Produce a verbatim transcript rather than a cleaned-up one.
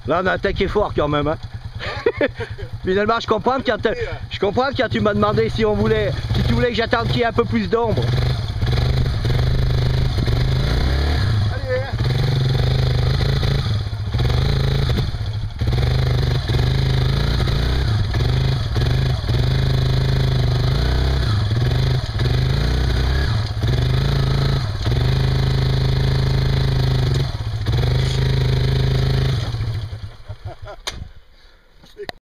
Là on a attaqué fort quand même. Hein. Finalement je comprends quand, je comprends quand tu m'as demandé si on voulait, si tu voulais que j'attende qu'il y ait un peu plus d'ombre.